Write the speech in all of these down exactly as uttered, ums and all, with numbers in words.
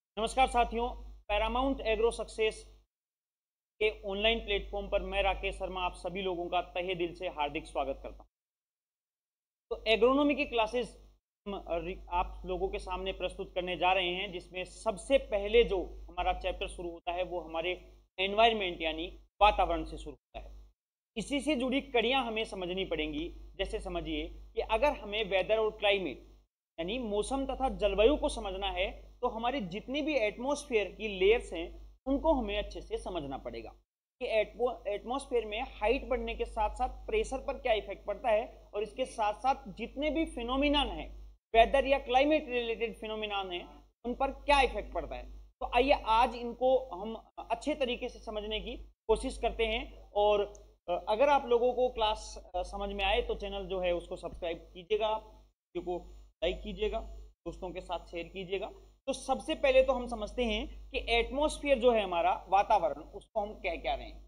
नमस्कार साथियों, Paramount Agro Success के ऑनलाइन प्लेटफॉर्म पर मैं राकेश शर्मा आप सभी लोगों का तहे दिल से हार्दिक स्वागत करता हूं। तो एग्रोनॉमी की क्लासेस हम आप लोगों के सामने प्रस्तुत करने जा रहे हैं, जिसमें सबसे पहले जो हमारा चैप्टर शुरू होता है वो हमारे एनवायरमेंट यानी वातावरण से शुरू होता है। इसी से जुड़ी कड़ियां हमें समझनी पड़ेंगी। जैसे समझिए कि अगर हमें वेदर और क्लाइमेट यानी मौसम तथा जलवायु को समझना है तो हमारी जितनी भी एटमॉस्फेयर की लेयर्स हैं उनको हमें अच्छे से समझना पड़ेगा कि एटमॉस्फेयर में हाइट बढ़ने के साथ साथ प्रेशर पर क्या इफेक्ट पड़ता है और इसके साथ साथ जितने भी फिनोमिनन हैं, वेदर या क्लाइमेट रिलेटेड फिनोमिनन हैं, उन पर क्या इफेक्ट पड़ता है। तो आइए आज इनको हम अच्छे तरीके से समझने की कोशिश करते हैं। और अगर आप लोगों को क्लास समझ में आए तो चैनल जो है उसको सब्सक्राइब कीजिएगा, वीडियो को लाइक कीजिएगा, दोस्तों के साथ शेयर कीजिएगा। तो सबसे पहले तो हम समझते हैं कि एटमॉस्फेयर जो है हमारा वातावरण, उसको हम कह क्या रहे हैं।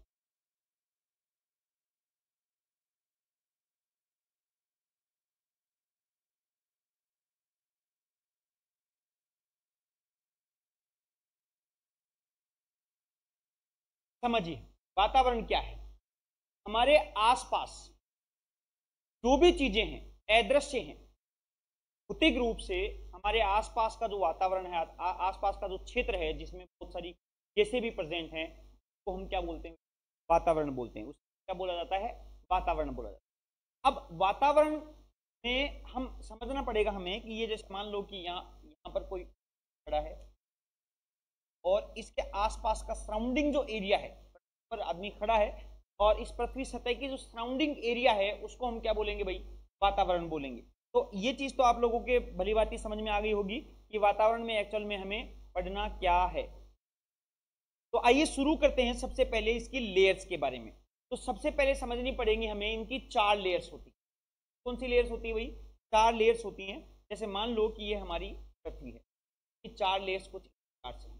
समझिए वातावरण क्या है। हमारे आसपास जो भी चीजें हैं, अदृश्य हैं, भौतिक रूप से हमारे आसपास का जो वातावरण है, आ, आसपास का जो क्षेत्र है जिसमें बहुत सारी गैसें भी प्रेजेंट हैं, उसको हम क्या बोलते हैं? वातावरण बोलते हैं। उसको क्या बोला जाता है? वातावरण बोला जाता है। अब वातावरण में हम समझना पड़ेगा हमें कि ये जैसे मान लो कि यहाँ यहाँ पर कोई खड़ा है और इसके आसपास का सराउंडिंग जो एरिया है, पर आदमी खड़ा है और इस पृथ्वी सतह की जो सराउंडिंग एरिया है उसको हम क्या बोलेंगे भाई? वातावरण बोलेंगे। तो ये चीज तो आप लोगों के भली बात समझ में आ गई होगी कि वातावरण में एक्चुअल में हमें पढ़ना क्या है। तो आइए शुरू करते हैं सबसे पहले इसकी लेयर्स के बारे में। तो सबसे पहले समझनी पड़ेगी हमें इनकी चार लेयर्स होती है। कौन सी लेयर्स होती है भाई? चार लेयर्स होती हैं। जैसे मान लो कि ये हमारी पृथ्वी है, ये चार लेयर्स कुछ प्रकार से।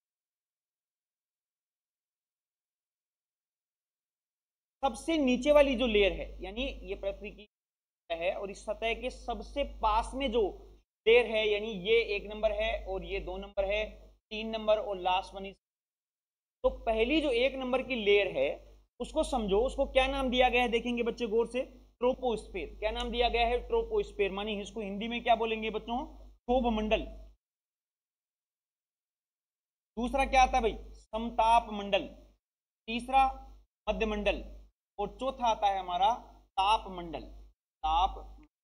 सबसे नीचे वाली जो लेयर है यानी ये पृथ्वी की है और इस सतह के सबसे पास में जो लेयर है यानी ये एक नंबर है और ये दो नंबर है, तीन नंबर और लास्ट वन इज। तो पहली जो एक नंबर की लेयर है उसको समझो, उसको क्या नाम दिया गया है देखेंगे बच्चे गौर से? ट्रोपोस्फेयर। क्या नाम दिया गया है? ट्रोपोस्फेयर। मानी इसको हिंदी में क्या बोलेंगे बच्चों? क्षोभ मंडल। दूसरा क्या आता है भाई? समताप मंडल। तीसरा मध्य मंडल और चौथा आता है हमारा ताप मंडल। ताप।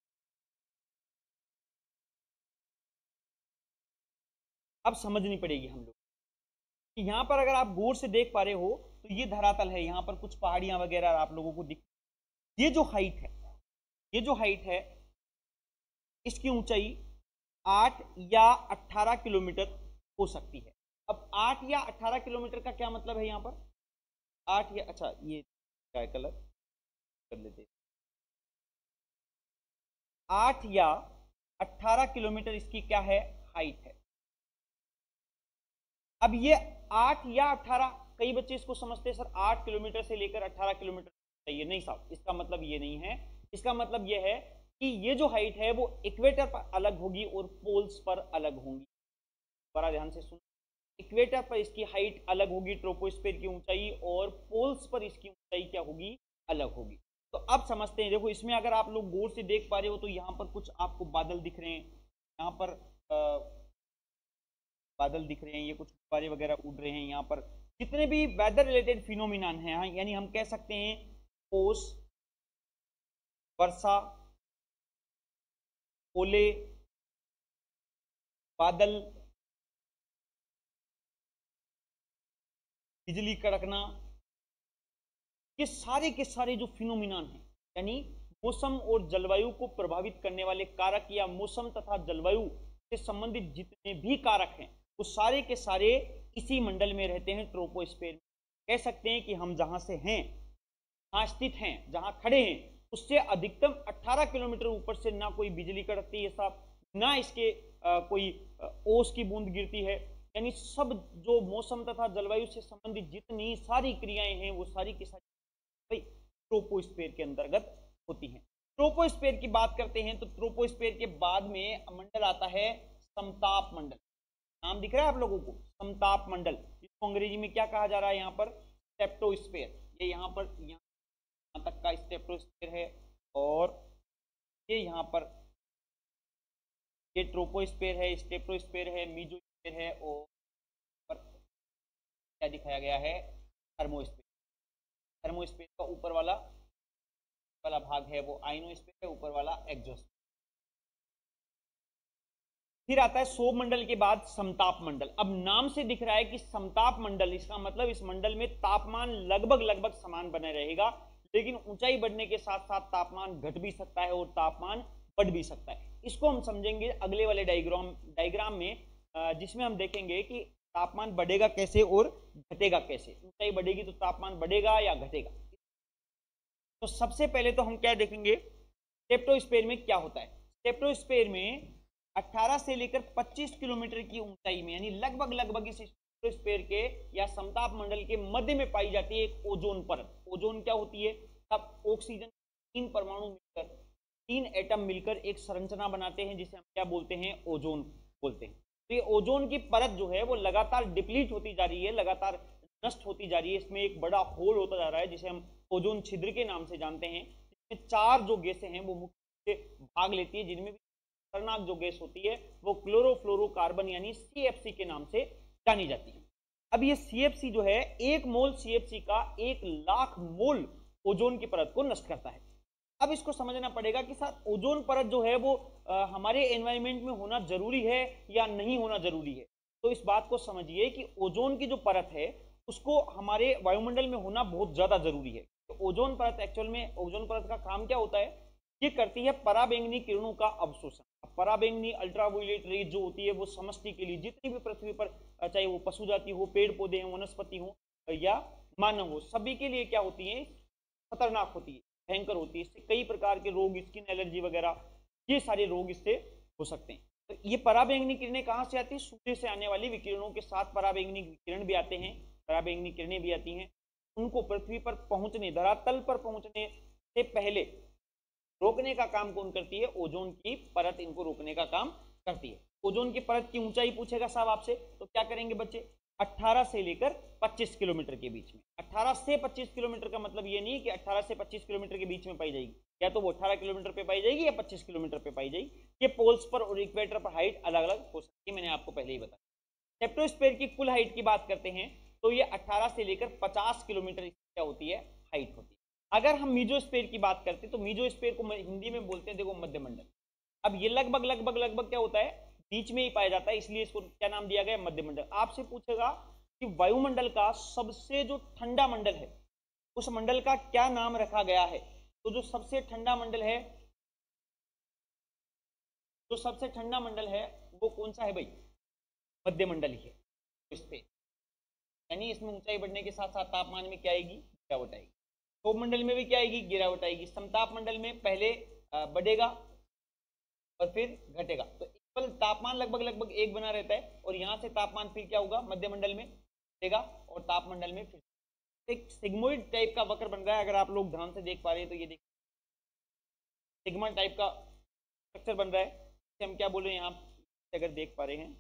अब समझनी पड़ेगी हम लोग कि यहां पर अगर आप गौर से देख पा रहे हो तो ये धरातल है, यहां पर कुछ पहाड़ियां वगैरह आप लोगों को दिख। ये जो हाइट है, ये जो हाइट है इसकी ऊंचाई आठ या अठारह किलोमीटर हो सकती है। अब आठ या अठारह किलोमीटर का क्या मतलब है यहां पर? आठ या अच्छा ये क्या है, कलर कर लेते। आठ या अठारह किलोमीटर इसकी क्या है? हाइट है। अब ये आठ या अठारह, कई बच्चे इसको समझते हैं सर आठ किलोमीटर से लेकर अठारह किलोमीटर चाहिए। नहीं साहब, इसका मतलब ये नहीं है। इसका मतलब ये है कि ये जो हाइट है वो इक्वेटर पर अलग होगी और पोल्स पर अलग होंगी। बड़ा ध्यान से सुन, इक्वेटर पर इसकी हाइट अलग होगी, ट्रोपोस्फेयर की ऊंचाई, और पोल्स पर इसकी ऊंचाई क्या होगी? अलग होगी। तो अब समझते हैं। देखो इसमें अगर आप लोग गौर से देख पा रहे हो तो यहाँ पर कुछ आपको बादल दिख रहे हैं, यहाँ पर आ, बादल दिख रहे हैं, ये कुछ गुब्बारे वगैरह उड़ रहे हैं। यहाँ पर जितने भी वेदर रिलेटेड फिनोमिनन हैं, यानी हम कह सकते हैं ओस, वर्षा, ओले, बादल, बिजली कड़कना, ये सारे के सारे जो फिनोमिनन हैं यानी मौसम और जलवायु को प्रभावित करने वाले कारक या मौसम तथा जलवायु से संबंधित जितने भी कारक हैं वो सारे के सारे इसी मंडल में रहते हैं, ट्रोपोस्फेयर में। कह सकते हैं कि हम जहां से हैं, जहां स्थित हैं, जहां खड़े हैं, उससे अधिकतम अठारह किलोमीटर ऊपर से ना कोई बिजली कड़कती है साहब, ना इसके आ, कोई आ, ओस की बूंद गिरती है। यानी सब जो मौसम तथा जलवायु से संबंधित जितनी सारी क्रियाएं हैं वो सारी की सारी भाई ट्रोपोस्फेयर के अंतर्गत होती हैं। ट्रोपोस्फेयर की बात करते हैं तो ट्रोपोस्फेयर के बाद में मंडल आता है समताप मंडल। नाम दिख रहा है आप लोगों को, समताप मंडल, जिसको अंग्रेजी में क्या कहा जा रहा है यहाँ पर, स्टेप्टोस्फेयर। ये यहाँ पर यहाँ तक का स्टेप्टोस्फेयर है, और ये यहाँ पर ये ट्रोपोस्फेयर है, स्टेप्टोस्फेयर है, मीजोस्फेयर है, और पर क्या दिखाया गया है, थर्मोस्फेयर। थर्मोस्फेयर का ऊपर वाला वाला भाग है वो आइनोस्फेयर है, ऊपर वाला एक्सोस्फेयर। फिर आता है सोम मंडल के बाद समताप मंडल। अब नाम से दिख रहा है कि समताप मंडल, इसका मतलब इस मंडल में तापमान लगभग लगभग समान बने रहेगा, लेकिन ऊंचाई बढ़ने के साथ साथ तापमान घट भी सकता है और तापमान बढ़ भी सकता है। इसको हम समझेंगे अगले वाले डायग्राम डायग्राम में, जिसमें हम देखेंगे कि तापमान बढ़ेगा कैसे और घटेगा कैसे। ऊंचाई बढ़ेगी तो तापमान बढ़ेगा या घटेगा। तो सबसे पहले तो हम क्या देखेंगे, स्टेप्टोस्फेयर में क्या होता है। स्टेप्टोस्फेयर में अठारह से लेकर पच्चीस किलोमीटर की ऊंचाई में, यानी लगभग लगभग इस स्टेप्टोस्फेयर के या समताप मंडल के मध्य में पाई जाती है एक ओजोन परत। ओजोन क्या होती है, तब ऑक्सीजन तीन परमाणु मिलकर, तीन एटम मिलकर एक संरचना बनाते हैं, जिसे हम क्या बोलते हैं, ओजोन बोलते हैं। तो ये ओजोन की परत जो है वो लगातार डिप्लीट होती जा रही है, लगातार नष्ट होती जा रही है। इसमें एक बड़ा होल होता जा रहा है, जिसे हम ओजोन छिद्र के नाम से जानते हैं, जिसमें चार जो गैसें हैं वो मुख्य भाग लेती है, जिनमें भी खतरनाक जो गैस होती है वो क्लोरोफ्लोरोकार्बन यानी सीएफसी के नाम से जानी जाती है। अब ये सीएफसी जो है, एक मोल सीएफसी का एक लाख मोल ओजोन की परत को नष्ट करता है। अब इसको समझना पड़ेगा कि साथ ओजोन परत जो है वो आ, हमारे एनवायरमेंट में होना जरूरी है या नहीं होना जरूरी है। तो इस बात को समझिए कि ओजोन की जो परत है उसको हमारे वायुमंडल में होना बहुत ज्यादा जरूरी है। तो ओजोन परत एक्चुअल में, ओजोन परत का काम क्या होता है, ये करती है पराबैंगनी किरणों का अवशोषण। पराबैंगनी अल्ट्रावायलेट रेज जो होती है वो समष्टि के लिए जितनी भी पृथ्वी पर, चाहे वो पशु जाति हो, पेड़ पौधे हो, वनस्पति हो या मानव हो, सभी के लिए क्या होती है, खतरनाक होती है, भयंकर होती है। इससे कई प्रकार के रोग, स्किन एलर्जी वगैरह, ये सारे रोग इससे हो सकते हैं। तो ये पराबैंगनी किरणें कहाँ से आती है, सूर्य से आने वाली विकिरणों के साथ पराबैंगनी किरण भी आते हैं, पराबैंगनी किरणें भी आती हैं। उनको पृथ्वी पर पहुंचने, धरातल पर पहुंचने से पहले रोकने का काम कौन करती है, ओजोन की परत इनको रोकने का काम करती है। ओजोन की परत की ऊंचाई पूछेगा साहब आपसे, तो क्या करेंगे बच्चे, अठारह से लेकर पच्चीस किलोमीटर के बीच में। अठारह से पच्चीस किलोमीटर का मतलब ये नहीं कि अठारह से पच्चीस किलोमीटर के बीच में पाई जाएगी, या तो वो अठारह किलोमीटर पे पाई जाएगी या पच्चीस किलोमीटर पे पाई जाएगी। ये पोल्स पर और इक्वेटर पर हाइट अलग अलग हो सकती है, मैंने आपको पहले ही बताया। स्टेप्टोस्फेयर की कुल हाइट की बात करते हैं तो ये अठारह से लेकर पचास किलोमीटर क्या होती है, हाइट होती है। अगर हम मीजोस्फेयर की बात करते हैं तो मीजोस्फेयर को हिंदी में बोलते हैं, देखो, मध्यमंडल। अब ये लगभग लगभग लगभग क्या होता है, बीच में ही पाया जाता है, इसलिए इसको क्या नाम दिया गया, मध्यमंडल। आपसे पूछेगा कि वायुमंडल का सबसे जो ठंडा मंडल है उस मंडल का क्या नाम रखा गया है, तो जो सबसे ठंडा मंडल है, जो सबसे ठंडा मंडल है वो कौन सा है भाई, मध्यमंडल ही है। इस पे यानी इसमें ऊंचाई बढ़ने के साथ साथ तापमान में क्या आएगी, गिरावट आएगी। क्षोभ मंडल में भी क्या आएगी, गिरावट आएगी। समताप मंडल में पहले बढ़ेगा और फिर घटेगा। तो इक्वल तापमान लगभग लगभग एक बना रहता है, और यहां से तापमान फिर क्या होगा, मध्यमंडल में बढ़ेगा और तापमंडल में फिर एक सिग्मोइड टाइप का वक्र बन रहा है। अगर आप लोग ध्यान से देख पा रहे हैं तो ये देखिए सिग्मा टाइप का स्ट्रक्चर बन रहा है। हम क्या बोल रहे हैं, यहाँ अगर देख पा रहे हैं,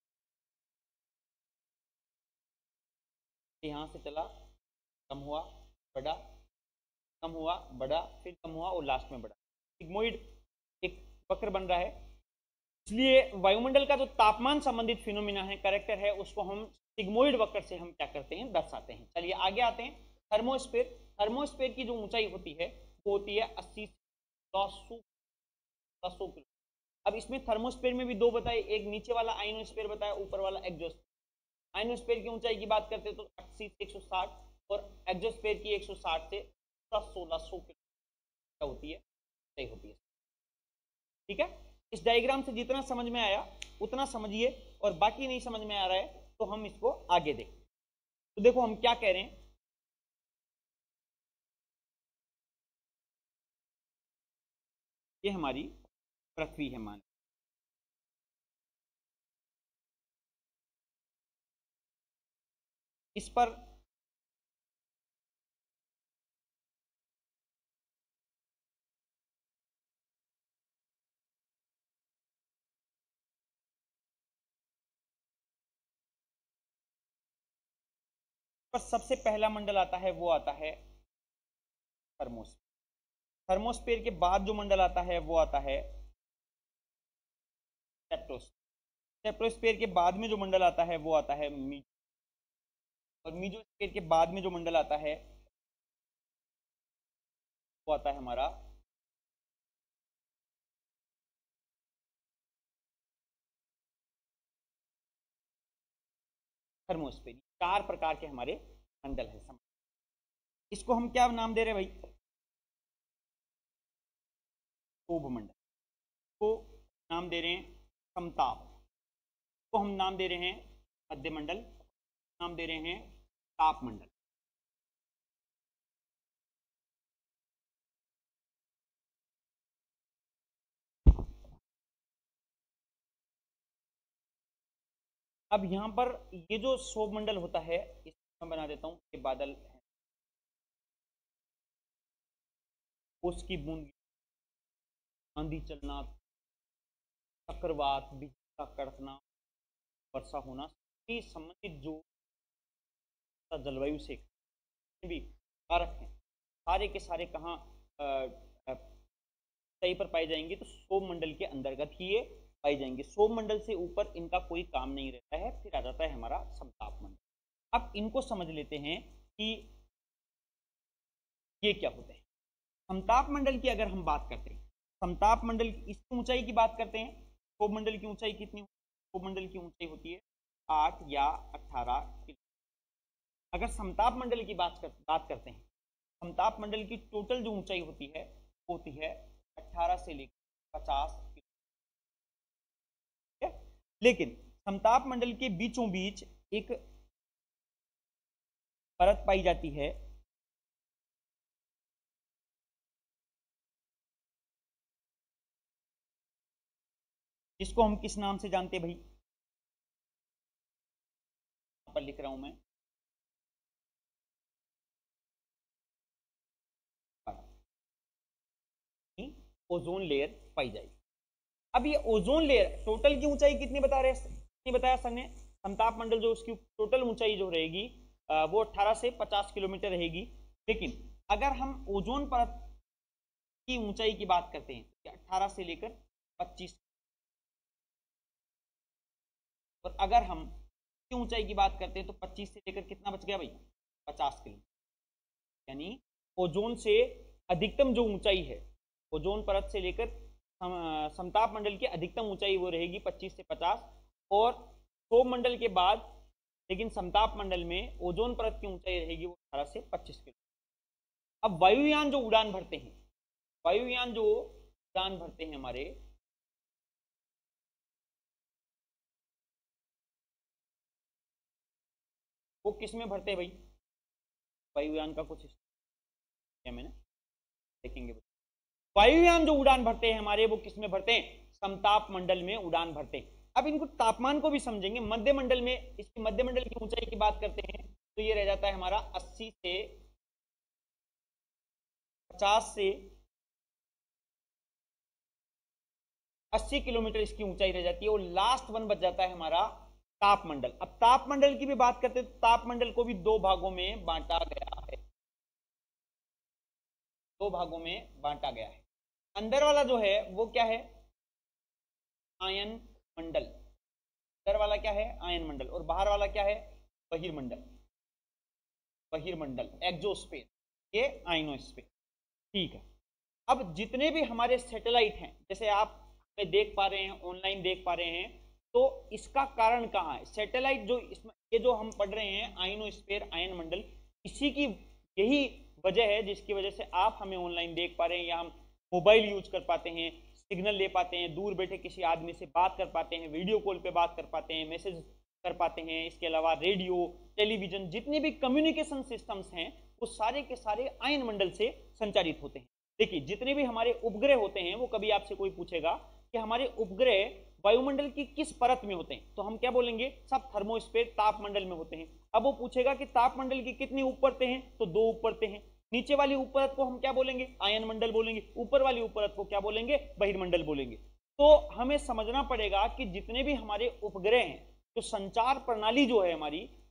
यहाँ से चला, कम हुआ, बढ़ा, कम हुआ, बढ़ा, फिर कम हुआ और लास्ट में बढ़ा। सिग्मोइड एक वक्र बन रहा है। इसलिए वायुमंडल का जो तापमान संबंधित फिनोमिना है, कैरेक्टर है, उसको हम सिग्मोइड वक्र से हम क्या करते हैं, दर्शाते हैं। चलिए आगे आते हैं। थर्मोस्फेयर, थर्मोस्फेयर की जो ऊंचाई होती है वो होती है अस्सी सौ किलोमीटर। अब इसमें थर्मोस्फेयर में भी दो बताए, एक नीचे वाला आइनोस्फेयर बताया, ऊपर वाला एक्सोस्फेयर। आइनोस्फेयर की ऊंचाई की बात करते हैं तो अस्सी से एक सौ साठ, और एक्सोस्फेयर की एक सौ साठ से सोलह सौ किलोमीटर होती है, सही होती है। ठीक है, इस डायग्राम से जितना समझ में आया उतना समझिए, और बाकी नहीं समझ में आ रहा है तो हम इसको आगे देखें। तो देखो हम क्या कह रहे हैं, ये हमारी पृथ्वी है मान, इस पर पर सबसे पहला मंडल आता है वो आता है थर्मोस्फीयर। थर्मोस्फीयर के बाद जो मंडल आता है वो आता है स्ट्रेटोस्फीयर। स्ट्रेटोस्फीयर के बाद में जो मंडल आता है वो आता है मीजो, और मीजोस्फीयर के बाद में जो मंडल आता है वो आता है हमारा थर्मोस्फीयर। चार प्रकार के हमारे मंडल है। इसको हम क्या नाम दे रहे हैं भाई? क्षोभ मंडल को नाम दे रहे हैं समताप, को हम नाम दे रहे हैं मध्यमंडल, नाम दे रहे हैं तापमंडल। अब यहां पर ये जो क्षोभ मंडल होता है इसको मैं बना देता हूं कि बादल है, उसकी बूंद, आंधी चलना, चक्रवात, बिजली का कड़कना, वर्षा होना, सभी संबंधित जो जलवायु से भी कारक हैं सारे के सारे कहाँ सही पर पाए जाएंगे? तो क्षोभ मंडल के अंतर्गत ही ये पाई जाएंगे। क्षोभ मंडल से ऊपर इनका कोई काम नहीं रहता है। फिर आ जाता है हमारा समताप मंडल। अब इनको समझ लेते हैं कि ये क्या होते हैं। समताप मंडल की अगर हम बात करते हैं, समताप मंडल की इसकी ऊंचाई की बात करते हैं। क्षोभ मंडल की ऊंचाई कितनी? क्षोभ मंडल की ऊंचाई होती है आठ या अठारह किलोमीटर। अगर समताप मंडल की बात कर, बात करते हैं, समताप मंडल की टोटल जो ऊंचाई होती है होती है अठारह से लेकर पचास किलोमीटर। लेकिन समताप मंडल के बीचों बीच एक परत पाई जाती है जिसको हम किस नाम से जानते हैं भाई? यहां पर लिख रहा हूं मैं, ओजोन लेयर पाई जाएगी। अब ये ओजोन लेयर टोटल की ऊंचाई कितनी बता रहे हैं? कितनी बताया सर ने? समताप मंडल जो उसकी टोटल ऊंचाई जो रहेगी वो अठारह से पचास किलोमीटर रहेगी। लेकिन अगर हम ओजोन परत की ऊंचाई की बात करते हैं तो अठारह से लेकर पच्चीस, और अगर हम की ऊंचाई की बात करते हैं तो पच्चीस से लेकर कितना बच गया भाई? पचास किलोमीटर। यानी ओजोन से अधिकतम जो ऊंचाई है, ओजोन परत से लेकर समताप मंडल की अधिकतम ऊंचाई वो रहेगी पच्चीस से पचास, और क्षोभ मंडल के बाद लेकिन समताप मंडल में ओजोन परत की ऊंचाई रहेगी वो अठारह से पच्चीस किलोमीटर। अब वायुयान जो उड़ान भरते हैं, वायुयान जो उड़ान भरते हैं हमारे, वो किस में भरते हैं भाई? वायुयान का कुछ मैंने देखेंगे। वायुयान जो उड़ान भरते हैं हमारे वो किस में भरते हैं? समताप मंडल में उड़ान भरते हैं। अब इनको तापमान को भी समझेंगे। मध्य मंडल में, इसकी मध्य मंडल की ऊंचाई की बात करते हैं तो ये रह जाता है हमारा अस्सी से पचास से अस्सी किलोमीटर इसकी ऊंचाई रह जाती है, और लास्ट वन बच जाता है हमारा तापमंडल। अब तापमंडल की भी बात करते हैं तो तापमंडल को भी दो भागों में बांटा गया है, दो भागों में बांटा गया है। अंदर वाला जो है वो क्या है? आयन मंडल। अंदर वाला क्या है? आयन मंडल। और बाहर वाला क्या है? बहिर्मंडल। बहिर्मंडल एक्सोस्फीयर, ये आयनोस्फीयर। ठीक है। अब जितने भी हमारे सैटेलाइट हैं, जैसे आप हमें देख पा रहे हैं, ऑनलाइन देख पा रहे हैं, तो इसका कारण कहाँ है? सैटेलाइट जो इसमें ये जो हम पढ़ रहे हैं आयनोस्फीयर, आयन मंडल, इसी की यही वजह है जिसकी वजह से आप हमें ऑनलाइन देख पा रहे हैं, या हम मोबाइल यूज कर पाते हैं, सिग्नल ले पाते हैं, दूर बैठे किसी आदमी से बात कर पाते हैं, वीडियो कॉल पे बात कर पाते हैं, मैसेज कर पाते हैं। इसके अलावा रेडियो, टेलीविजन, जितने भी कम्युनिकेशन सिस्टम्स हैं वो सारे के सारे आयन मंडल से संचालित होते हैं। देखिए, जितने भी हमारे उपग्रह होते हैं, वो कभी आपसे कोई पूछेगा कि हमारे उपग्रह वायुमंडल की किस परत में होते हैं, तो हम क्या बोलेंगे? सब थर्मोस्फीयर, तापमंडल में होते हैं। अब वो पूछेगा कि तापमंडल की कितनी उपरतें हैं, तो दो उपरतें हैं। नीचे वाली उपरत को हम क्या बोलेंगे? आयन मंडल बोलेंगे। ऊपर वाली उपरत को क्या बोलेंगे? बहिर्मंडल बोलेंगे। तो हमें समझना पड़ेगा कि जितने भी हमारे उपग्रह हैं, जो संचार प्रणाली जो है हमारी,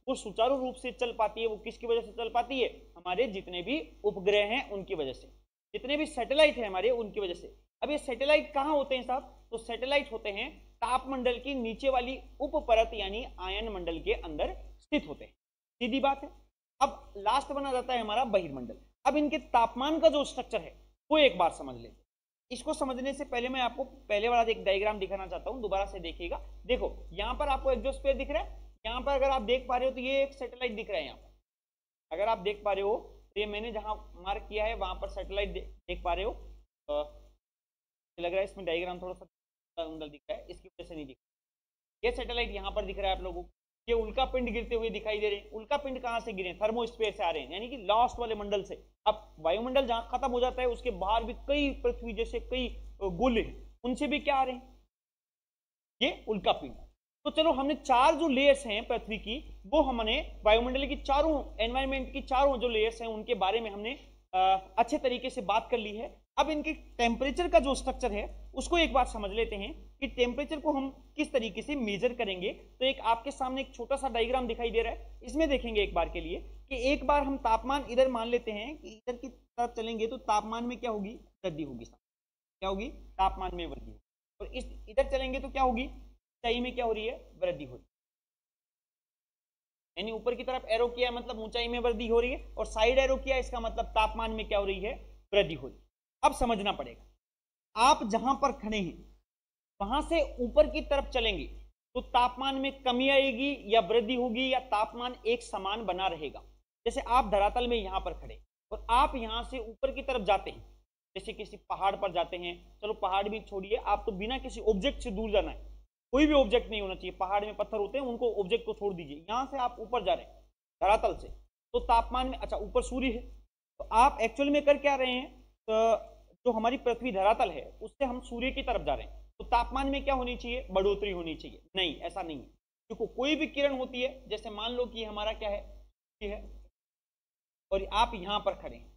वो सुचारू रूप से चल पाती है, वो किसकी वजह से चल पाती है? हमारे जितने भी उपग्रह हैं उनकी वजह से, जितने भी सैटेलाइट हैं हमारे उनकी वजह से। अब ये सैटेलाइट कहाँ होते हैं साहब? तो सैटेलाइट होते हैं तापमंडल की नीचे वाली उप परत यानी आयन मंडल के अंदर स्थित होते हैं, सीधी बात है। अब लास्ट बना जाता है हमारा बहिर्मंडल। अब इनके तापमान का जो स्ट्रक्चर है वो एक बार समझ लेते हैं। इसको समझने से पहले मैं आपको पहले वाला एक डायग्राम दिखाना चाहता हूं, दोबारा से देखिएगा। देखो यहां पर आपको एक्सोस्फीयर दिख रहा है, यहां पर अगर आप देख पा रहे हो तो ये एक सैटेलाइट दिख रहा है। यहां पर अगर आप देख पा रहे हो तो ये मैंने जहां मार्क किया है वहां पर सैटेलाइट देख पा रहे हो। तो लग रहा है इसमें डायग्राम थोड़ा सा अंदर दिख रहा है, इसकी वजह से नहीं दिख रहा। ये सैटेलाइट यहां पर दिख रहा है आप लोगों को, ये उल्का पिंड गिरते हुए दिखाई दे रहे हैं। उल्का पिंड कहां से गिरे? थर्मोस्फीयर से आ रहे हैं, यानी कि लास्ट वाले मंडल से। अब वायुमंडल जहां खत्म हो जाता है उसके बाहर भी कई पृथ्वी जैसे कई गोले हैं, उनसे भी क्या आ रहे हैं? ये उल्का पिंड। तो चलो हमने चार जो लेयर्स हैं पृथ्वी की, वो हमने वायुमंडल की चारों एनवायरमेंट की चारों जो लेयर्स हैं उनके बारे में हमने आ, अच्छे तरीके से बात कर ली है। अब इनके टेम्परेचर का जो स्ट्रक्चर है उसको एक बार समझ लेते हैं कि टेम्परेचर को हम किस तरीके से मेजर करेंगे। तो एक आपके सामने एक छोटा सा डायग्राम दिखाई दे रहा है, इसमें देखेंगे एक बार के लिए कि एक बार हम तापमान इधर मान लेते हैं कि इधर की तरफ चलेंगे तो तापमान में क्या होगी? वृद्धि होगी। क्या होगी? तापमान में वृद्धि। और इस इधर चलेंगे तो क्या होगी? ऊंचाई में क्या हो रही है? वृद्धि हो रही है। यानी ऊपर की तरफ एरो किया मतलब ऊंचाई में वृद्धि हो रही है, और साइड एरो किया इसका मतलब तापमान में क्या हो रही है? वृद्धि हो रही है। अब समझना पड़ेगा, आप जहां पर खड़े हैं वहां से ऊपर की तरफ चलेंगे तो तापमान में कमी आएगी या वृद्धि होगी, या तापमान एक समान बना रहेगा। जैसे आप धरातल में यहां पर खड़े और आप यहां से ऊपर की तरफ जाते हैं, जैसे किसी पहाड़ पर जाते हैं, चलो पहाड़ भी छोड़िए, आप तो बिना किसी ऑब्जेक्ट से दूर जाना है, कोई भी ऑब्जेक्ट नहीं होना चाहिए। पहाड़ में पत्थर होते हैं, उनको ऑब्जेक्ट को छोड़ दीजिए। यहां से आप ऊपर जा रहे हैं धरातल से, तो तापमान में, अच्छा ऊपर सूर्य है, तो आप एक्चुअल में कर क्या रहे हैं? तो जो हमारी पृथ्वी धरातल है उससे हम सूर्य की तरफ जा रहे हैं, तो तापमान में क्या होनी चाहिए? बढ़ोतरी होनी चाहिए। नहीं, ऐसा नहीं है। क्योंकि कोई भी किरण होती है, जैसे मान लो कि हमारा क्या है, है और आप यहां पर खड़े हैं,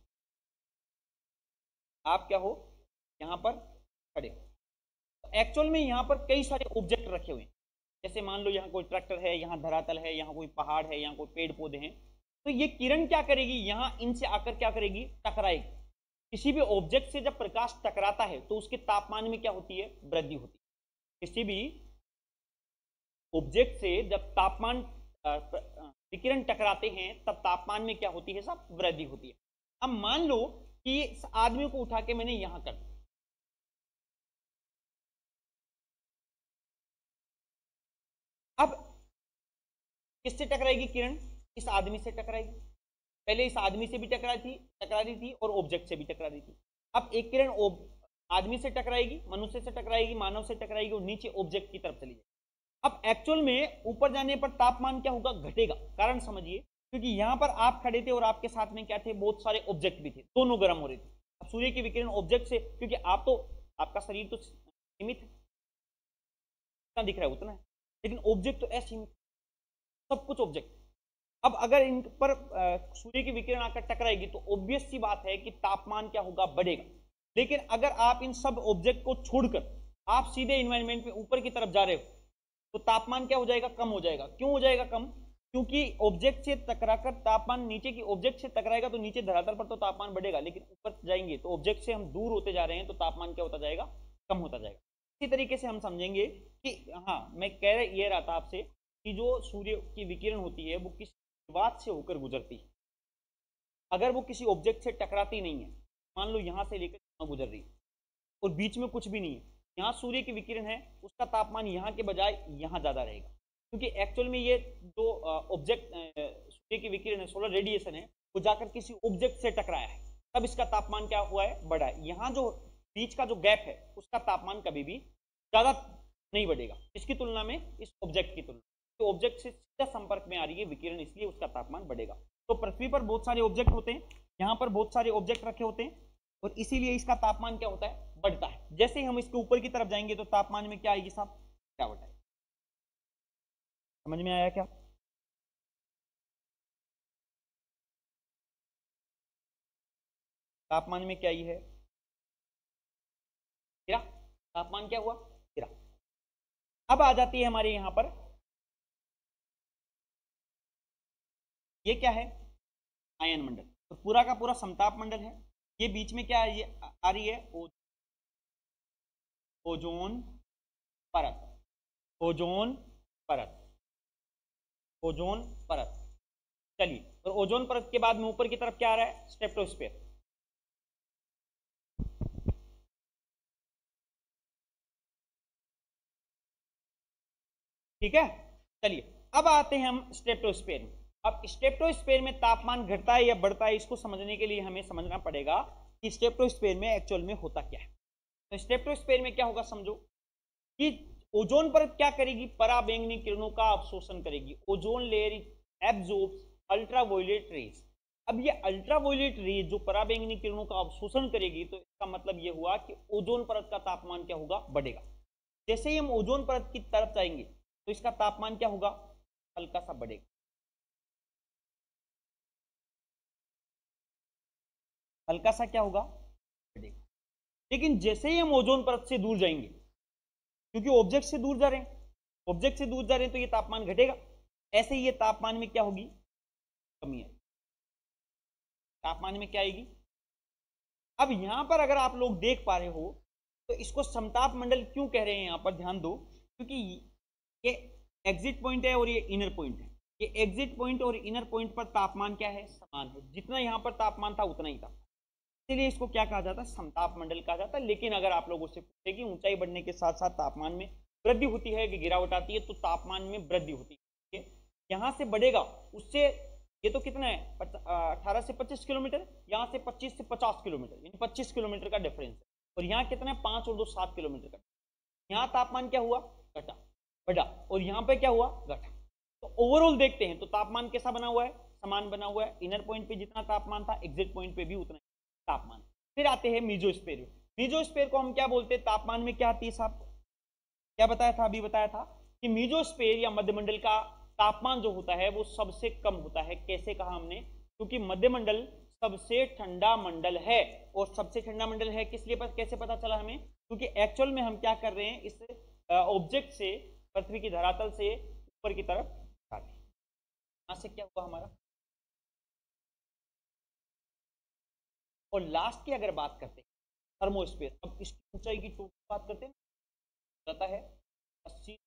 आप क्या हो? यहां पर खड़े हो। एक्चुअल में यहां पर कई सारे ऑब्जेक्ट रखे हुए हैं, जैसे मान लो यहाँ कोई ट्रैक्टर है, यहाँ धरातल है, यहाँ कोई पहाड़ है, यहाँ कोई पेड़ पौधे हैं। तो ये किरण क्या करेगी? यहाँ इनसे आकर क्या करेगी? टकराएगी। किसी भी ऑब्जेक्ट से जब प्रकाश टकराता है तो उसके तापमान में क्या होती है? वृद्धि होती है। किसी भी ऑब्जेक्ट से जब तापमान विकिरण टकराते हैं तब तापमान में क्या होती है साहब? वृद्धि होती है। अब मान लो कि इस आदमी को उठा के मैंने यहां कर दिया, अब किससे टकराएगी किरण? इस आदमी से टकराएगी। पहले इस आदमी से भी टकराई थी टकरा रही थी और ऑब्जेक्ट से भी टकरा रही थी। अब एक किरण आदमी से टकराएगी, मनुष्य से टकराएगी, मानव से टकराएगी और नीचे ऑब्जेक्ट की तरफ चली जाएगी। अब एक्चुअल में ऊपर जाने पर तापमान क्या होगा? घटेगा। कारण समझिए, क्योंकि यहां पर आप खड़े थे और आपके साथ में क्या थे? बहुत सारे ऑब्जेक्ट भी थे, दोनों गर्म हो रहे थे। अब सूर्य की विकिरण ऑब्जेक्ट से, क्योंकि आप तो, आपका शरीर तो सीमित है, जितना दिख रहा है उतना है, लेकिन ऑब्जेक्ट तो असीमित, सब कुछ ऑब्जेक्ट। अब अगर इन पर सूर्य की विकिरण आकर टकराएगी तो ऑब्वियस सी बात है कि तापमान क्या होगा? बढ़ेगा। लेकिन अगर आप इन सब ऑब्जेक्ट को छोड़कर आप सीधे एनवायरनमेंट में ऊपर की तरफ जा रहे हो तो तापमान क्या हो जाएगा? कम हो जाएगा। क्यों हो जाएगा कम? क्योंकि ऑब्जेक्ट से टकराकर तापमान नीचे की ऑब्जेक्ट से टकराएगा तो नीचे धरातल पर तो तापमान बढ़ेगा, लेकिन ऊपर जाएंगे तो ऑब्जेक्ट से हम दूर होते जा रहे हैं तो तापमान क्या होता जाएगा? कम होता जाएगा। इसी तरीके से हम समझेंगे कि, हाँ मैं कह ये रहा था आपसे कि जो सूर्य की विकिरण होती है वो किस बात से होकर गुजरती है। अगर वो किसी ऑब्जेक्ट से टकराती नहीं है, मान लो यहां से लेकर यहां गुजर रही है और बीच में कुछ भी नहीं है, यहाँ सूर्य की विकिरण है, उसका तापमान यहाँ के बजाय यहाँ ज्यादा रहेगा। क्योंकि एक्चुअल में ये जो ऑब्जेक्ट सूर्य की विकिरण है, सोलर रेडिएशन है, वो जाकर किसी ऑब्जेक्ट से टकराया है, तब इसका तापमान क्या हुआ है? बढ़ा है। यहाँ जो बीच का जो गैप है उसका तापमान कभी भी ज्यादा नहीं बढ़ेगा, इसकी तुलना में, इस ऑब्जेक्ट की तुलना में। तो ऑब्जेक्ट से सीधा संपर्क में आ रही है विकिरण, इसलिए उसका तापमान बढ़ेगा। तो पृथ्वी पर बहुत सारे ऑब्जेक्ट होते हैं, यहाँ पर बहुत सारे ऑब्जेक्ट रखे होते हैं, और इसीलिए इसका तापमान क्या होता है? बढ़ता है। जैसे ही हम इसके ऊपर की तरफ जाएंगे तो तापमान में क्या आएगी साहब? गिरावट आएगी। समझ में आया क्या? तापमान में क्या ही है? गिरा। तापमान क्या हुआ? गिरा। अब आ जाती है हमारे यहां पर ये क्या है, आयन मंडल, तो पूरा का पूरा समताप मंडल है। ये बीच में क्या है, ये आ रही है ओ, ओजोन परत, ओजोन परत, ओजोन परत। चलिए, और ओजोन परत के बाद में ऊपर की तरफ क्या आ रहा है, स्ट्रेटोस्फीयर। ठीक है, चलिए अब आते हैं हम स्ट्रेटोस्फीयर में। अब स्ट्रेटोस्फीयर में तापमान घटता है या बढ़ता है, इसको समझने के लिए हमें समझना पड़ेगा कि स्ट्रेटोस्फीयर में एक्चुअल में होता क्या है। तो स्ट्रेटोस्फीयर में क्या होगा, समझो कि ओजोन परत क्या करेगी, पराबैंगनी किरणों का अवशोषण करेगी। Ozone layer absorbs ultraviolet rays. अब ये अल्ट्रावायलेट रेज जो पराबैंगनी किरणों का अवशोषण करेगी, तो इसका मतलब ये हुआ कि ओजोन परत का तापमान क्या होगा, बढ़ेगा। जैसे ही हम ओजोन परत की तरफ जाएंगे तो इसका तापमान क्या होगा, हल्का सा बढ़ेगा, हल्का सा क्या होगा, बढ़ेगा। लेकिन जैसे ही हम ओजोन परत से दूर जाएंगे, क्योंकि ऑब्जेक्ट से दूर जा रहे हैं, ऑब्जेक्ट से दूर जा रहे हैं तो ये तापमान घटेगा। ऐसे ही ये तापमान में क्या होगी, कमी आएगी, तापमान में क्या आएगी। अब यहां पर अगर आप लोग देख पा रहे हो तो इसको समताप मंडल क्यों कह रहे हैं, यहां पर ध्यान दो, क्योंकि ये एग्जिट पॉइंट है और ये इनर पॉइंट है। ये एग्जिट पॉइंट और इनर पॉइंट पर तापमान क्या है, समान है। जितना यहां पर तापमान था उतना ही था, इसलिए इसको क्या कहा जाता है, समताप मंडल कहा जाता है। लेकिन अगर आप लोगों से पूछे कि ऊंचाई बढ़ने के साथ साथ तापमान में वृद्धि होती है कि गिरावट आती है, तो तापमान में वृद्धि होती है। यहां से बढ़ेगा, उससे ये तो कितना है, अठारह से पच्चीस किलोमीटर, यहां से पच्चीस से पचास किलोमीटर, यानी पच्चीस किलोमीटर का डिफरेंस है। और यहाँ कितना है, पांच और दो सात किलोमीटर का। यहाँ तापमान क्या हुआ, घटा, बढ़ा, और यहाँ पे क्या हुआ, घटा। तो ओवरऑल देखते हैं तो तापमान कैसा बना हुआ है, समान बना हुआ है। इनर पॉइंट पे जितना तापमान था, एग्जिट पॉइंट पे भी उतना तापमान। फिर आते हैं मीजोस्फीयर। मीजोस्फीयर को हम क्या बोलते हैं, तापमान में क्या आती है साहब, क्या बताया था, अभी बताया था कि मीजोस्फीयर या मध्यमंडल का तापमान जो होता है वो सबसे कम होता है। कैसे कहा हमने, क्योंकि मध्यमंडल सबसे ठंडा मंडल है। और सबसे ठंडा मंडल है किस लिए, पर कैसे पता चला हमें, क्योंकि एक्चुअल में हम क्या कर रहे हैं, इस ऑब्जेक्ट से, पृथ्वी की धरातल से ऊपर की तरफ जाते हैं। यहां से क्या हुआ हमारा, और लास्ट की अगर बात करते हैं थर्मोस्फीयर। अब इसकी ऊंचाई की टोटल बात करते हैं, जाता है अस्सी,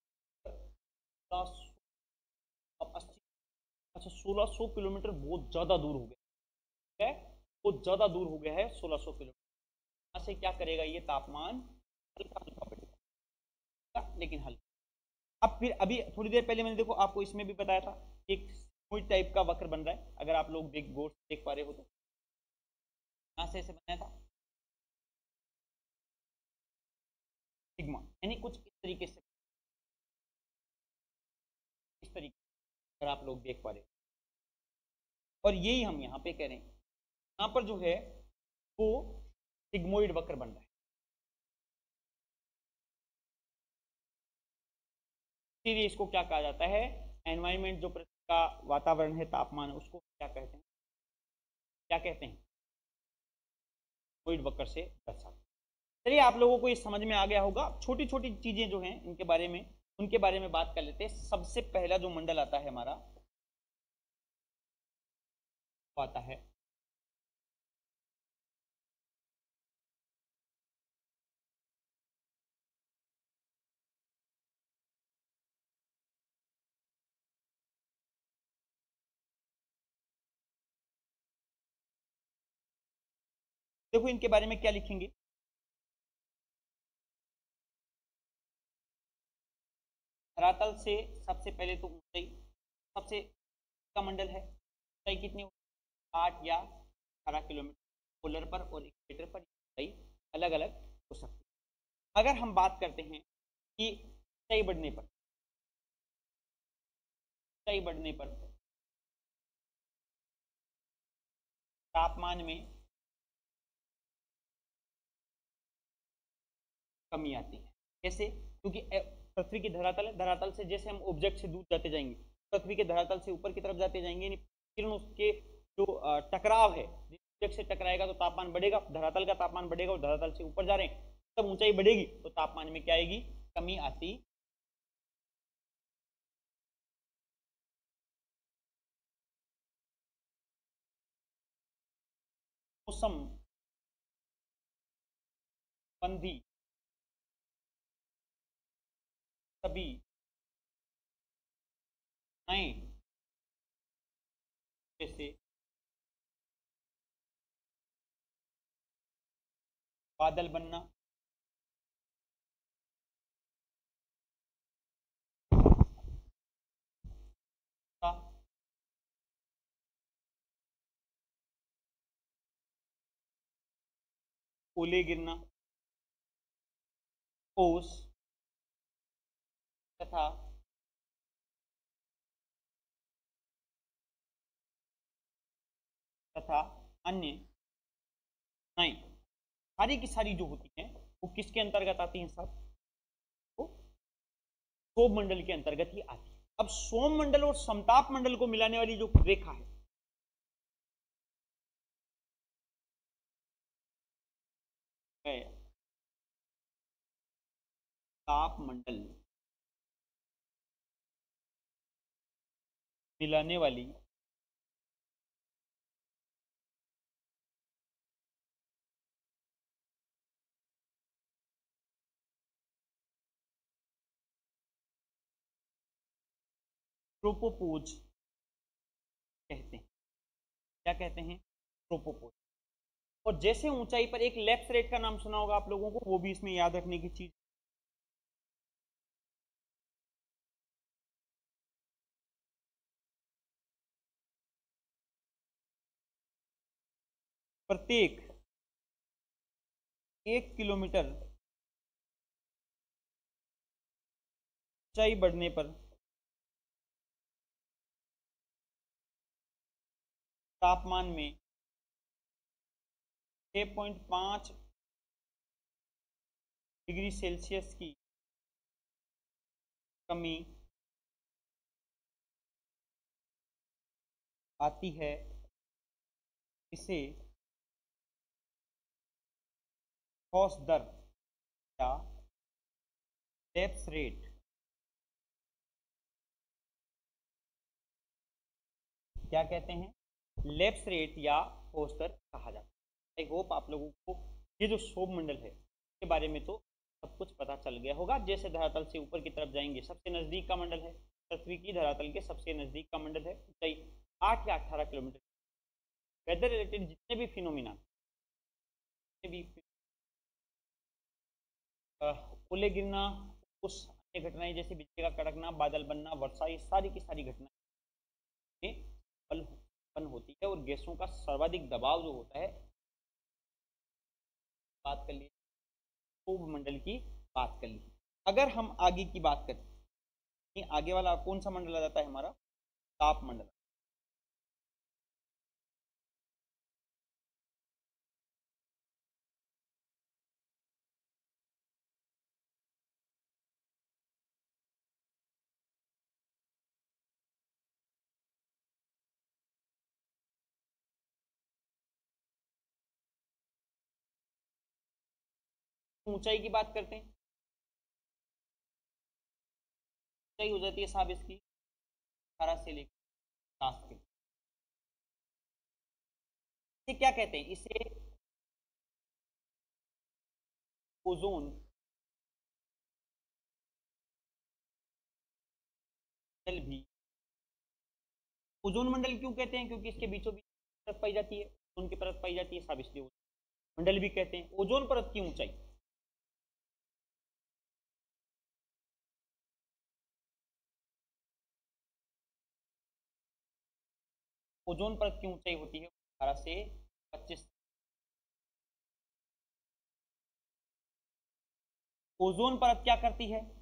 अब अस्सी, अच्छा सोलह सौ किलोमीटर बहुत ज्यादा दूर हो गया है, बहुत ज्यादा दूर हो गया है सोलह सौ किलोमीटर। यहां से क्या करेगा, ये तापमान हल्का हल्का बढ़ेगा, लेकिन हल्का। अब फिर अभी थोड़ी देर पहले मैंने देखो आपको इसमें भी बताया था, एक स्मूथ टाइप का वक्र बन रहा है, अगर आप लोग देख गौर से देख पा रहे हो तो यहां से ऐसे बनाया था सिग्मा, यानी कुछ इस तरीके से, इस तरीके अगर आप लोग देख पा रहे हो। और यही हम यहाँ पे कह रहे हैं, यहाँ पर जो है वो सिग्मोइड वक्र बन रहा है। इसीलिए इसको क्या कहा जाता है, एनवायरमेंट जो पृथ्वी का वातावरण है, तापमान, उसको क्या कहते हैं, क्या कहते हैं, सिग्मोइड वक्र से दर्शाते हैं। चलिए, आप लोगों को ये समझ में आ गया होगा। छोटी छोटी चीजें जो हैं इनके बारे में, उनके बारे में बात कर लेते हैं। सबसे पहला जो मंडल आता है हमारा, आता है देखो इनके बारे में क्या लिखेंगे, धरातल से सबसे पहले तो ऊंचाई, सबसे का मंडल है, ऊंचाई कितनी, आठ या अठारह किलोमीटर पोलर पर, और इक्वेटर पर ऊंचाई अलग अलग हो सकती है। अगर हम बात करते हैं कि ऊंचाई बढ़ने पर, ऊंचाई बढ़ने पर तापमान में कमी आती है। कैसे, क्योंकि पृथ्वी की धरातल है, धरातल से जैसे हम ऑब्जेक्ट से दूर जाते जाएंगे, पृथ्वी के धरातल से ऊपर की तरफ जाते जाएंगे, किरण उसके जो टकराव है, ऑब्जेक्ट से टकराएगा तो तापमान बढ़ेगा, धरातल का तापमान बढ़ेगा, और धरातल से ऊपर जा रहे हैं तब ऊंचाई बढ़ेगी तो तापमान में क्या आएगी, कमी आती मौसम संबंधी सभी नए जैसे बादल बनना, ओले गिरना, ओस तथा तथा अन्य नाई, सारी की सारी जो होती हैं वो किसके अंतर्गत आती हैं साहब? वो सोम मंडल के अंतर्गत ही आती है। अब सोम मंडल और समताप मंडल को मिलाने वाली जो रेखा है ताप मंडल मिलाने वाली ट्रोपोपोज कहते हैं। क्या कहते हैं? ट्रोपोपोज। और जैसे ऊंचाई पर एक लेफ्ट रेट का नाम सुना होगा आप लोगों को, वो भी इसमें याद रखने की चीज। प्रत्येक एक किलोमीटर ऊंचाई बढ़ने पर तापमान में छह पॉइंट पाँच डिग्री सेल्सियस की कमी आती है। इसे औस दर या डेप्थ रेट क्या कहते हैं? लेप्स रेट या औस दर कहा जाता है। आई होप आप लोगों को ये जो सौर मंडल है इसके बारे में तो सब कुछ पता चल गया होगा। जैसे धरातल से ऊपर की तरफ जाएंगे, सबसे नजदीक का मंडल है पृथ्वी की धरातल के सबसे नजदीक का मंडल है, ऊंचाई आठ या अठारह किलोमीटर। वेदर रिलेटेड जितने भी फिनोमिना, जितने भी ओले गिरना, उस अन्य घटनाएं जैसे बिजली का कड़कना, बादल बनना, वर्षा, ये सारी की सारी घटनाएं बल उत्पन्न होती है। और गैसों का सर्वाधिक दबाव जो होता है, बात कर लिए सौर मंडल की बात कर ली। अगर हम आगे की बात करें, आगे वाला कौन सा मंडल आ जाता है हमारा? ताप मंडल। ऊंचाई की बात करते हैं, ऊंचाई हो जाती है साहब इसकी अठारह से लेकर पचास के। इसे क्या कहते हैं? इसे ओजोन मंडल भी। ओजोन मंडल क्यों कहते हैं? क्योंकि इसके बीचों बीच परत पाई जाती है, ओजोन की परत पाई जाती है साहब, इसलिए मंडल भी कहते हैं। ओजोन परत की ऊंचाई, ओजोन परत की ऊंचाई होती है अठारह से पच्चीस। ओजोन परत क्या करती है?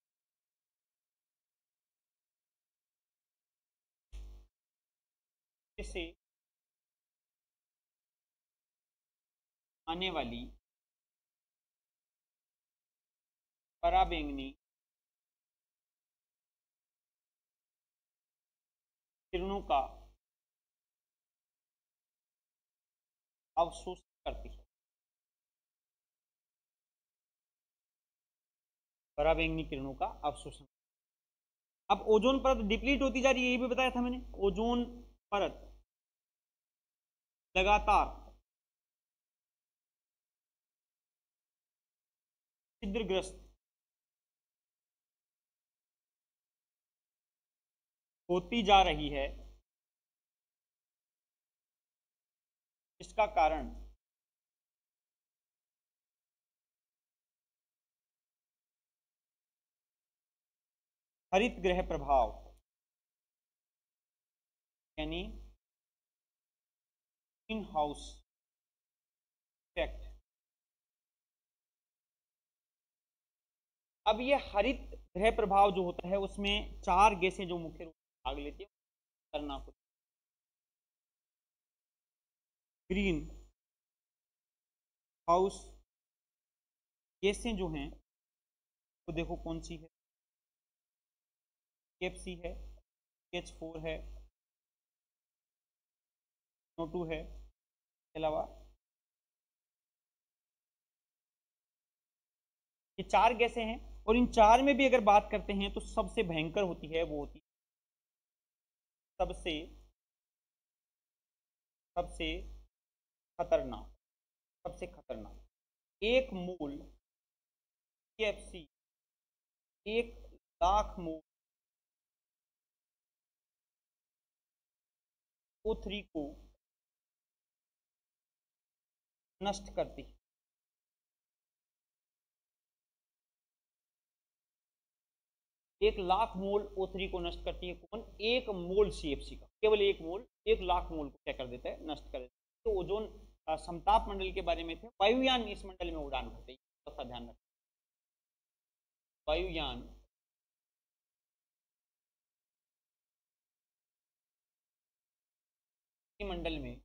इससे आने वाली पराबैंगनी किरणों का अवशोषण करती है। पराबैंगनी किरणों का अवशोषण। अब ओजोन परत डिप्लीट होती जा रही है, ये भी बताया था मैंने। ओजोन परत लगातार छिद्रग्रस्त होती जा रही है, इसका कारण हरित गृह प्रभाव यानी ग्रीन हाउस इफेक्ट। अब ये हरित गृह प्रभाव जो होता है उसमें चार गैसें जो मुख्य रूप से भाग लेती है करना कुछ ग्रीन हाउस गैसें जो हैं तो देखो कौन सी है, केएफसी है, एच फोर है, नो टू है, इसके अलावा ये चार गैसें हैं। और इन चार में भी अगर बात करते हैं तो सबसे भयंकर होती है वो होती है सबसे सबसे खतरनाक सबसे खतरनाक एक मोल केएफसी एक लाख मोल ओ थ्री को नष्ट करती है। एक लाख मोल ओ थ्री को नष्ट करती है कौन? एक मोल सीएफसी का, केवल एक मोल एक लाख मोल को क्या कर देता है? नष्ट कर देता है। तो ओजोन समताप मंडल के बारे में थे। वायुयान इस मंडल में उड़ान भरते हैं, तो ध्यान रखें। वायुयान मंडल में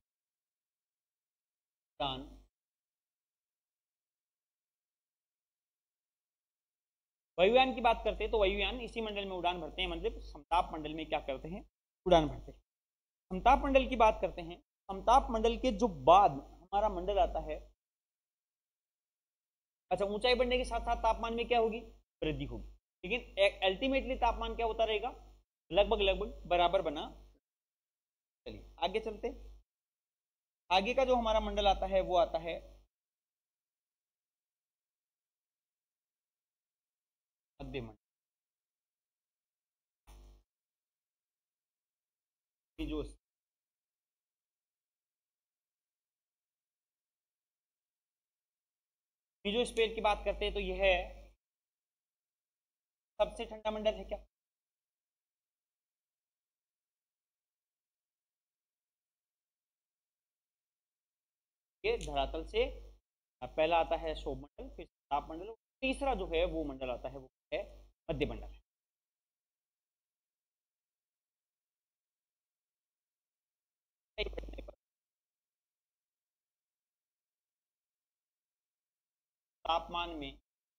उड़ान वायुयान की बात करते हैं तो वायुयान इसी मंडल में उड़ान भरते हैं, मतलब समताप मंडल में क्या करते हैं? उड़ान भरते हैं। समताप मंडल की बात करते हैं, समताप मंडल के जो बाद हमारा मंडल आता है, अच्छा ऊंचाई बढ़ने के साथ साथ तापमान में क्या होगी? वृद्धि होगी, लेकिन अल्टीमेटली तापमान क्या होता रहेगा? लगभग लगभग बराबर बना। चलिए आगे चलते। आगे का जो हमारा मंडल आता है वो आता है मध्य मंडल। जो मीजोस्फीयर की बात करते हैं तो यह सबसे ठंडा मंडल है क्या? ये धरातल से पहला आता है शोभ मंडल, फिर ताप मंडल, तीसरा जो है वो मंडल आता है वो है मध्य मंडल। तापमान में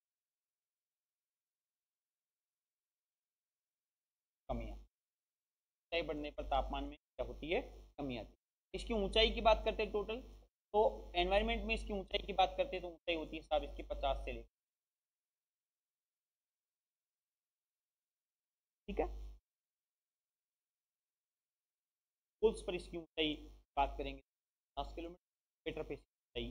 कमी आती है, ऊंचाई बढ़ने पर तापमान में क्या होती है? कमी आती है। इसकी ऊंचाई की बात करते हैं टोटल, तो एनवायरमेंट में इसकी ऊंचाई की बात करते हैं तो ऊंचाई होती है साहब इसकी पचास से लेकर, ठीक है। पुल्स पर इसकी ऊंचाई बात करेंगे पचास किलोमीटर, मीटर पे ऊंचाई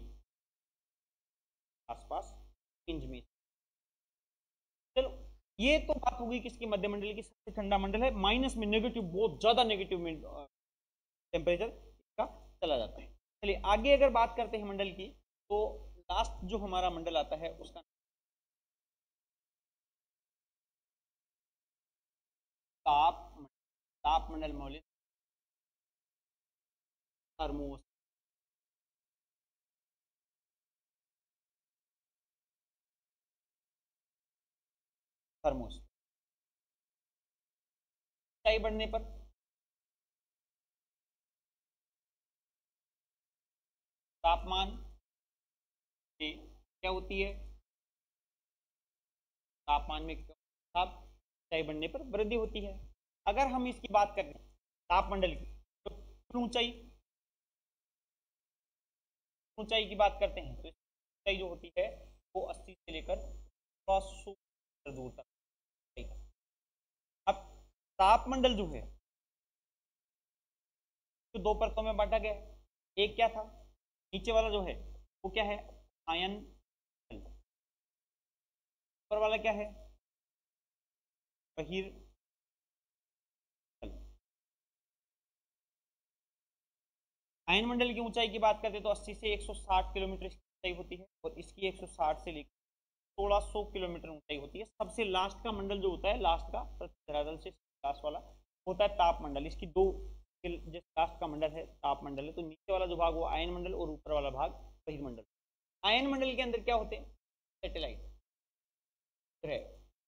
आसपास इंच में। चलो ये तो बात होगी किसकी? मध्य मंडल की। सबसे ठंडा मंडल है, माइनस में नेगेटिव, बहुत ज्यादा नेगेटिव टेम्परेचर इसका चला जाता है। चलिए आगे अगर बात करते हैं मंडल की, तो लास्ट जो हमारा मंडल आता है उसका ताप ताप मंडल मौलिक थर्मोस थर्मोस ऊंचाई बढ़ने पर तापमान में क्या होती है? तापमान में ताप ऊंचाई बढ़ने पर वृद्धि होती है। अगर हम इसकी बात करें तापमंडल की, तो कुल ऊंचाई ऊंचाई की बात करते हैं तो ऊंचाई जो होती है वो अस्सी से लेकर सौ मीटर दूर तक। अब तापमंडल जो है तो दो परतों में बांटा गया है। एक क्या था? नीचे वाला जो है वो क्या है? आयन वाला क्या है, बहिर आयन मंडल की ऊंचाई की बात करते हैं तो अस्सी से एक सौ साठ किलोमीटर की ऊंचाई होती है और इसकी एक सौ साठ से लेकर सोलह सौ किलोमीटर ऊंचाई होती है। सबसे लास्ट का मंडल जो होता है, लास्ट का धरातल से लास्ट वाला होता है ताप मंडल। इसकी दो, जैसे लास्ट का मंडल है ताप मंडल है, तो नीचे वाला जो भाग वो आयन मंडल और ऊपर वाला भाग बहिर्मंडल। आयन मंडल के अंदर क्या होते हैं, सैटेलाइट ग्रह,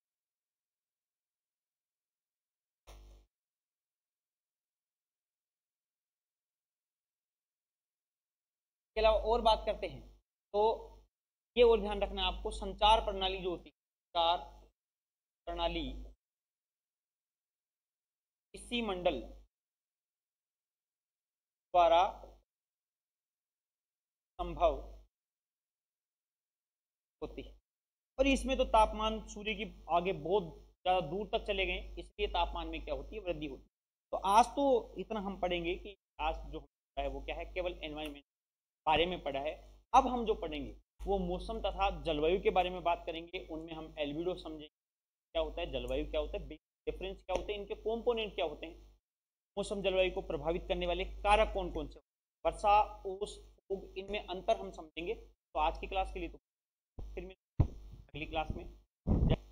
के अलावा और बात करते हैं तो ये और ध्यान रखना आपको, संचार प्रणाली जो होती है, संचार प्रणाली इसी मंडल द्वारा संभव होती है। और इसमें तो तापमान सूर्य की आगे बहुत ज्यादा दूर तक चले गए, इसलिए तापमान में क्या होती है, वृद्धि होती है। तो आज तो इतना हम पढ़ेंगे कि आज जो है वो क्या है, केवल एनवायरमेंट बारे में पढ़ा है। अब हम जो पढ़ेंगे वो मौसम तथा जलवायु के बारे में बात करेंगे। उनमें हम एल्बिडो समझेंगे, क्या होता है जलवायु, क्या होता है डिफरेंस, क्या होते हैं इनके कंपोनेंट, क्या होते हैं मौसम जलवायु को प्रभावित करने वाले कारक कौन कौन से, वर्षा, ओस, फूग, इनमें अंतर हम समझेंगे। तो आज की क्लास के लिए तो फिर अगली क्लास में